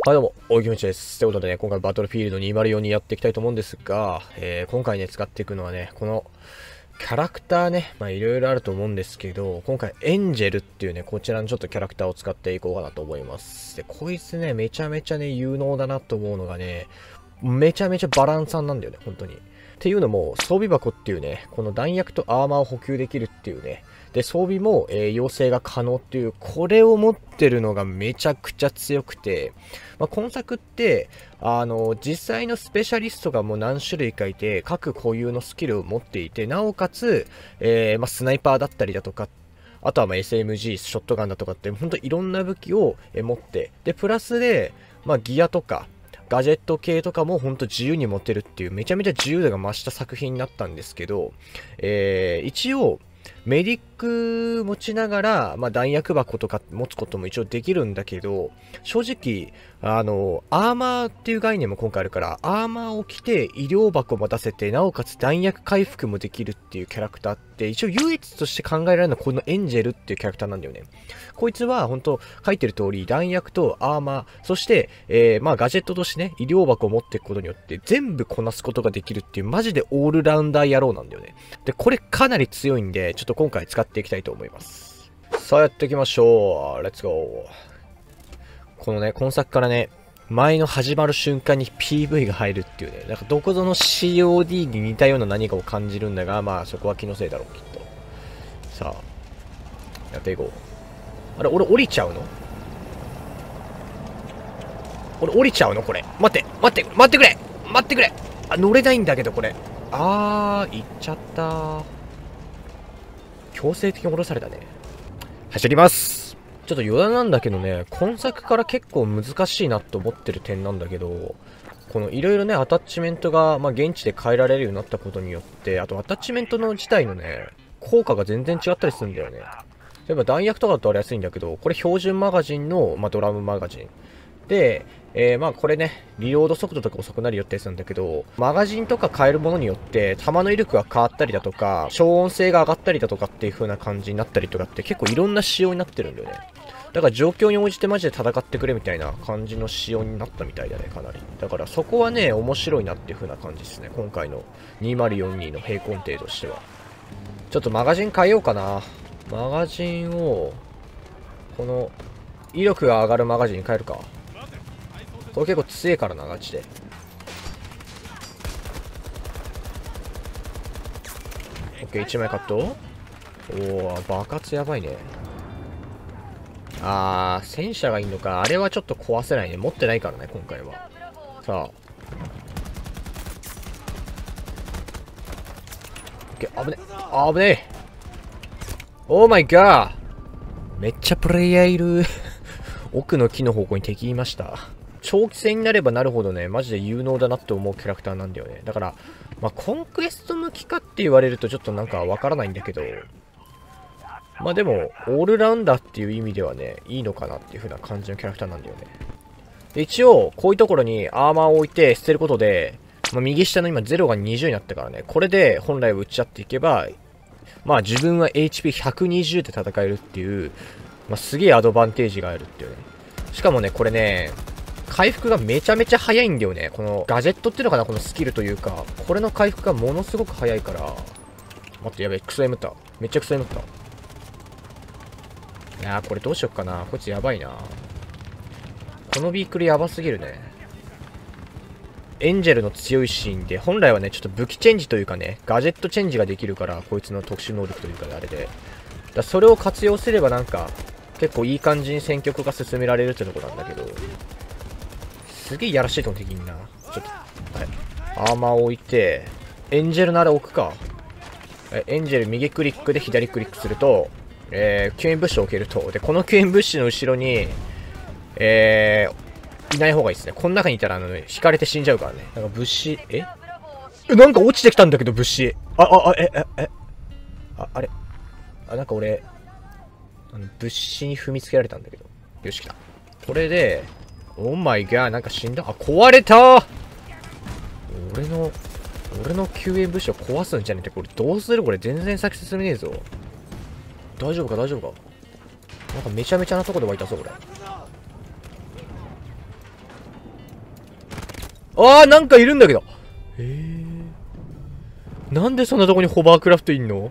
はいどうも、大木道です。ということでね、今回バトルフィールド204にやっていきたいと思うんですが、今回ね、使っていくのはね、このキャラクターね、いろいろあると思うんですけど、今回エンジェルっていうね、こちらのちょっとキャラクターを使っていこうかなと思います。で、こいつね、めちゃめちゃね、有能だなと思うのがね、めちゃめちゃバランサンなんだよね、本当に。っていうのも、装備箱っていうね、この弾薬とアーマーを補給できるっていうね、で、装備も、養成が可能っていう、これを持ってるのがめちゃくちゃ強くて、今作って、実際のスペシャリストがもう何種類かいて、各固有のスキルを持っていて、なおかつ、スナイパーだったりだとか、あとはSMG、ショットガンだとかって、本当いろんな武器を持って、で、プラスで、ギアとか、ガジェット系とかもほんと自由に持てるっていうめちゃめちゃ自由度が増した作品になったんですけど、一応メディック持ちながら、弾薬箱とか持つことも一応できるんだけど、正直、アーマーっていう概念も今回あるから、アーマーを着て医療箱も出せて、なおかつ弾薬回復もできるっていうキャラクターって、一応唯一として考えられるのはこのエンジェルっていうキャラクターなんだよね。こいつは本当書いてる通り、弾薬とアーマー、そして、ガジェットとしてね、医療箱を持っていくことによって、全部こなすことができるっていう、マジでオールラウンダー野郎なんだよね。で、これかなり強いんで、ちょっと今回使っていきたいと思います。さあ、やっていきましょう。レッツゴー。このね、今作からね、前の始まる瞬間に PV が入るっていうね、なんかどこぞの COD に似たような何かを感じるんだが、そこは気のせいだろう、きっと。さあ、やっていこう。あれ、俺降りちゃうの？俺降りちゃうのこれ。待ってくれあ、乗れないんだけど、これ。行っちゃった。強制的に降ろされたね。走ります。ちょっと余談なんだけどね、今作から結構難しいなと思ってる点なんだけど、このいろいろね、アタッチメントが、現地で変えられるようになったことによって、あとアタッチメントの自体のね、効果が全然違ったりするんだよね。例えば弾薬とかだとありやすいんだけど、これ標準マガジンの、ドラムマガジン。で、これね、リロード速度とか遅くなるよってやつなんだけど、マガジンとか変えるものによって、弾の威力が変わったりだとか、消音性が上がったりだとかっていう風な感じになったりとかって結構いろんな仕様になってるんだよね。だから状況に応じてマジで戦ってくれみたいな感じの仕様になったみたいだね、かなり。だからそこはね、面白いなっていう風な感じですね。今回の2042の並行程としては。ちょっとマガジン変えようかな。マガジンを、この、威力が上がるマガジンに変えるか。これ結構強いからな、ガチで。オッケー、1枚カット。おー、爆発やばいね。戦車がいいのか。あれはちょっと壊せないね。持ってないからね、今回は。さあ。オッケー、危ねえ。オーマイガー。めっちゃプレイヤーいる。奥の木の方向に敵いました。長期戦になればなるほどね、マジで有能だなって思うキャラクターなんだよね。だから、コンクエスト向きかって言われるとちょっとなんかわからないんだけど、でも、オールラウンダーっていう意味ではね、いいのかなっていう風な感じのキャラクターなんだよね。で一応、こういうところにアーマーを置いて捨てることで、右下の今0が20になったからね、これで本来は打ち合っていけば、自分は HP120 で戦えるっていう、すげえアドバンテージがあるっていうね。しかもね、これね、回復がめちゃめちゃ早いんだよね。このガジェットっていうのかな、このスキルというか、これの回復がものすごく早いから、待って、やべえ、クソ眠った。めっちゃクソ眠った。いやー、これどうしよっかな。こいつやばいな。このビークルやばすぎるね。エンジェルの強いシーンで、本来はね、ちょっと武器チェンジというかね、ガジェットチェンジができるから、こいつの特殊能力というか、あれで。それを活用すればなんか、結構いい感じに戦局が進められるってとこなんだけど、すげえやらしいと思ってきんな。ちょっと、はい。アーマーを置いて、エンジェルなら置くか。エンジェル右クリックで左クリックすると、救援物資を置けると。で、この救援物資の後ろに、いない方がいいですね。この中にいたら、引かれて死んじゃうからね。なんか物資、なんか落ちてきたんだけど、物資。あれなんか俺、物資に踏みつけられたんだけど。よし、来た。これで、オーマイガー、なんか死んだ。壊れた。俺の救援物資を壊すんじゃねえって。これどうする？これ全然先進めねえぞ。大丈夫かなんかめちゃめちゃなとこで湧いたぞ、これ。 あー、なんかいるんだけど。なんでそんなとこにホバークラフトいんの？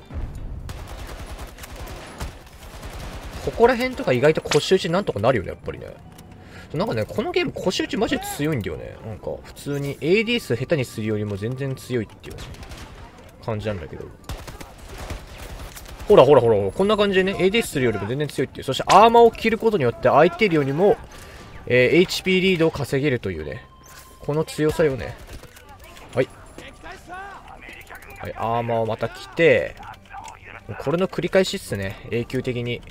ここら辺とか意外と腰打ちなんとかなるよね、やっぱりね。なんかね、このゲーム腰打ちマジで強いんだよね。なんか、普通に AD 数下手にするよりも全然強いっていう感じなんだけど。ほらほらほら、こんな感じでね、AD 数するよりも全然強いっていう。そしてアーマーを着ることによって相手よりも、HP リードを稼げるというね。この強さよね。はい。はい、アーマーをまた着て、これの繰り返しっすね。永久的に。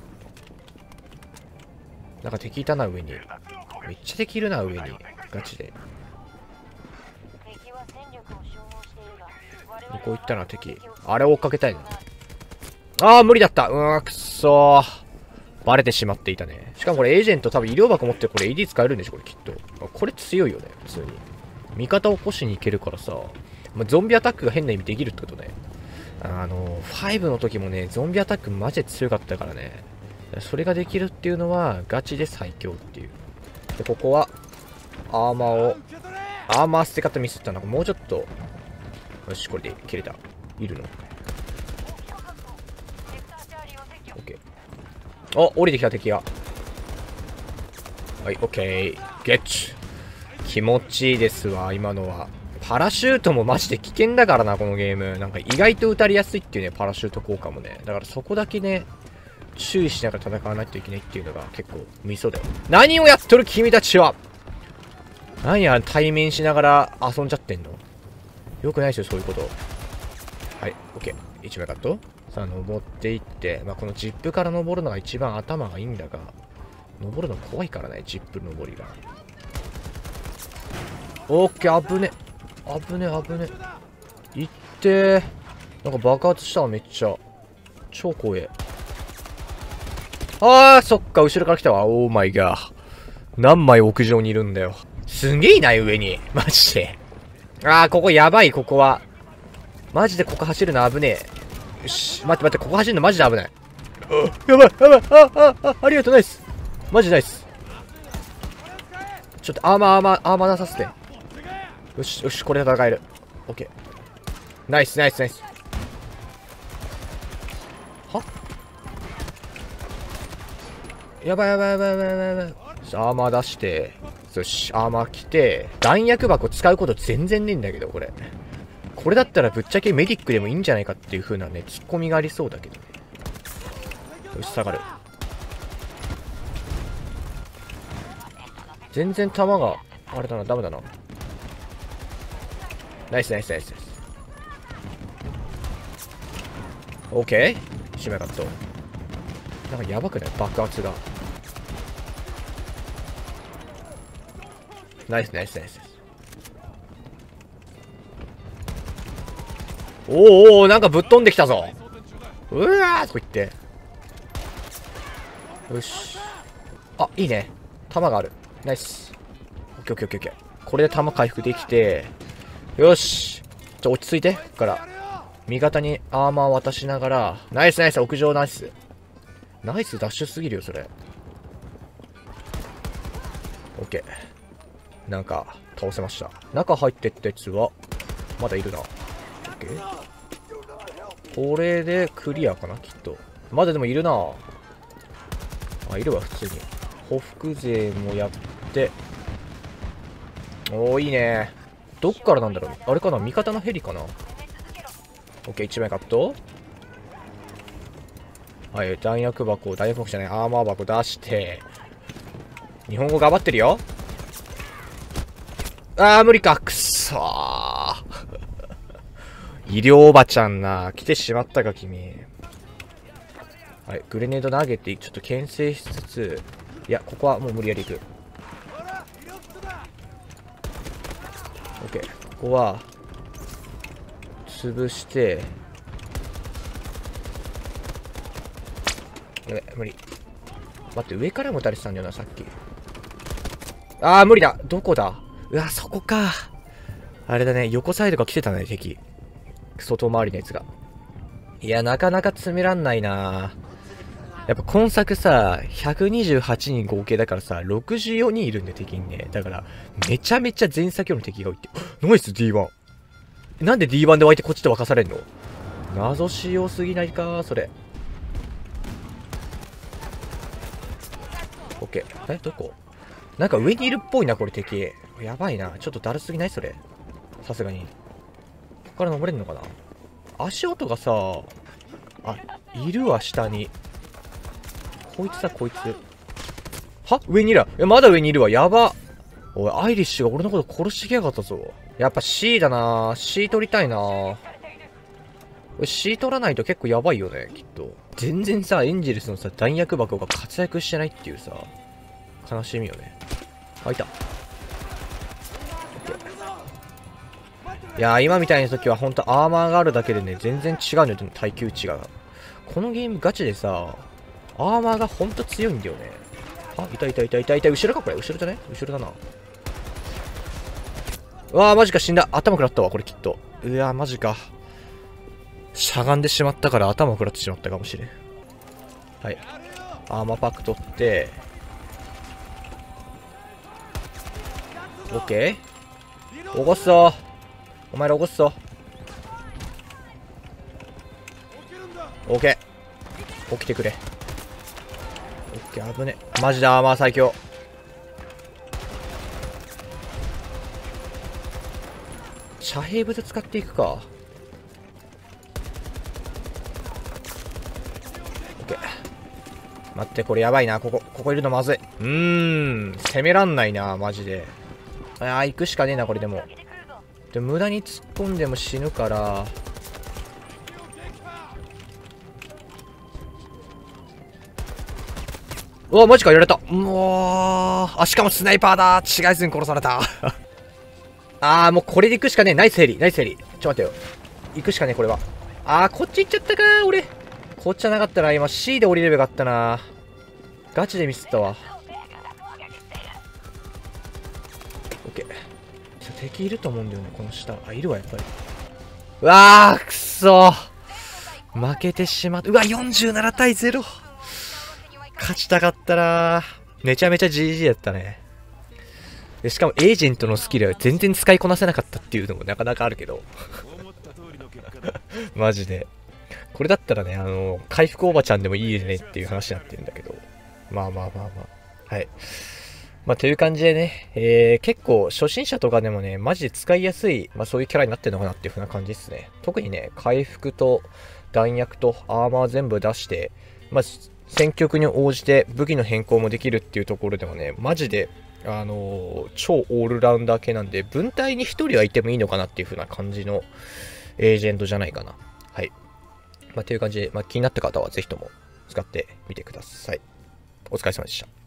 なんか敵いたな、上に。めっちゃ敵いるな、上に。ガチで。どこ行ったな、敵。あれを追っかけたいな。あー、無理だった。くっそー。バレてしまっていたね。しかもこれエージェント多分医療箱持ってこれ AD 使えるんでしょ、これきっと。これ強いよね、普通に。味方を起こしに行けるからさ。ゾンビアタックが変な意味できるってことね。5の時もね、ゾンビアタックマジで強かったからね。それができるっていうのはガチで最強っていう。で、ここはアーマー捨て方ミスったな。もうちょっと。よし、これで切れた。いるの？ OK。お、降りてきた敵が。はい、OK。ゲッチ。気持ちいいですわ、今のは。パラシュートもマジで危険だからな、このゲーム。なんか意外と撃たれやすいっていうね、パラシュート効果もね。だからそこだけね、注意しながら戦わないといけないっていうのが結構ミソだよ。何をやっとる君たちは！何や、対面しながら遊んじゃってんの？よくないですよ、そういうこと。はい、OK。1枚カット。さあ、登っていって、このジップから登るのが一番頭がいいんだが、登るの怖いからね、ジップ登りが。OK、危ね。危ね。いってー。なんか爆発したわ、めっちゃ。超怖え。そっか、後ろから来たわ。オーマイガー。何枚屋上にいるんだよ。すげえな、上に。マジで。ここやばい、ここは。マジでここ走るの危ねえ。よし、待って、ここ走るのマジで危ない。やばい。ありがとう、ナイス。マジナイス。ちょっとアーマーなさせて。よし、これで戦える。オッケー。ナイス。は？やばい。アーマー出して、よし、アーマー着て、弾薬箱使うこと全然ねえんだけど、これ。これだったらぶっちゃけメディックでもいいんじゃないかっていう風なね、ツッコミがありそうだけどね。よし、下がる。全然弾が、あれだな、ダメだな。ナイス。オッケー。締めカット。なんかやばくない？爆発が。ナイス。お、なんかぶっ飛んできたぞ。うわーとか言って。よし。いいね。弾がある。ナイス。オッケー。これで弾回復できて。よし。落ち着いて。こっから。味方にアーマーを渡しながら。ナイス。屋上ナイス。ナイスダッシュすぎるよ、それ。オッケー。なんか、倒せました。中入ってったやつは、まだいるな。オッケー。これでクリアかな、きっと。まだでもいるな。いるわ、普通に。ほふく勢もやって。いいね。どっからなんだろう。あれかな、味方のヘリかな。オッケー、1枚カット。はい、弾薬箱じゃない、アーマー箱出して。日本語頑張ってるよ。無理か。くっそー。医療おばちゃんな。来てしまったか、君。はい、グレネード投げて、ちょっと牽制しつつ、いや、ここはもう無理やり行く。OK。ここは、潰して、やべ、無理。待って、上からも撃たれてたんだよな、さっき。無理だ。どこだ？そこか。あれだね、横サイドが来てたね、敵。外回りのやつが。いや、なかなか詰めらんないな。 やっぱ今作さ、128人合計だからさ、64人いるんで敵にね。だから、めちゃめちゃ前作よりの敵が多いって。ナイス D1。なんで D1 で湧いてこっちと沸かされんの？謎仕様すぎないかそれ。オッケー。どこ？なんか上にいるっぽいな、これ敵。やばいな。ちょっとだるすぎないそれ。さすがに。ここから登れんのかな？足音がさ、あ、いるわ、下に。こいつだ、こいつ。は？上にいるわ。まだ上にいるわ。やば。おい、アイリッシュが俺のこと殺してきやがったぞ。やっぱ C だな。C 取りたいな。C 取らないと結構やばいよね、きっと。全然さ、エンジェルスのさ、弾薬箱が活躍してないっていうさ、悲しみよね。あ、いた。いやー、今みたいな時はほんとアーマーがあるだけでね、全然違うのよ、耐久値が。このゲームガチでさ、アーマーがほんと強いんだよね。あ、いたいたいたいたいた。後ろかこれ。後ろじゃね？後ろだな。うわー、マジか死んだ。頭食らったわ、これきっと。うわー、マジか。しゃがんでしまったから頭食らってしまったかもしれん。はい。アーマーパック取って。オッケー。起こすぞ。お前ら起こすぞ。オッケー。起きてくれ。オッケー、危ね。マジでアーマー最強。遮蔽物使っていくか。オッケー。待って、これやばいな。ここいるのまずい。攻めらんないな、マジで。ああ、行くしかねえな、これでも。で、無駄に突っ込んでも死ぬから。うわ、マジか、やられた。あ、しかもスナイパーだ。違いずに殺された。あー、もうこれで行くしかねえ。ナイスヘリ、ナイスヘリ。ちょっと待ってよ。行くしかねえ、これは。あー、こっち行っちゃったかー、俺。こっちじゃなかったな。今 C で降りればよかったな。ガチでミスったわ。オッケー。敵いると思うんだよね、この下。あ、いるわ、やっぱり。うわー、くそー。負けてしまった。うわ、47対0。勝ちたかったなー。めちゃめちゃ GG だったね。でしかもエージェントのスキルは全然使いこなせなかったっていうのもなかなかあるけど。マジで。これだったらね、回復おばちゃんでもいいねっていう話になってるんだけど。まあまあまあまあ。はい。まあという感じでね、結構初心者とかでもね、マジで使いやすい、まあそういうキャラになってるのかなっていう風な感じですね。特にね、回復と弾薬とアーマー全部出して、まあ戦局に応じて武器の変更もできるっていうところでもね、マジで、超オールラウンダー系なんで、分隊に1人はいてもいいのかなっていう風な感じのエージェントじゃないかな。はい。まあという感じで、まあ気になった方はぜひとも使ってみてください。お疲れ様でした。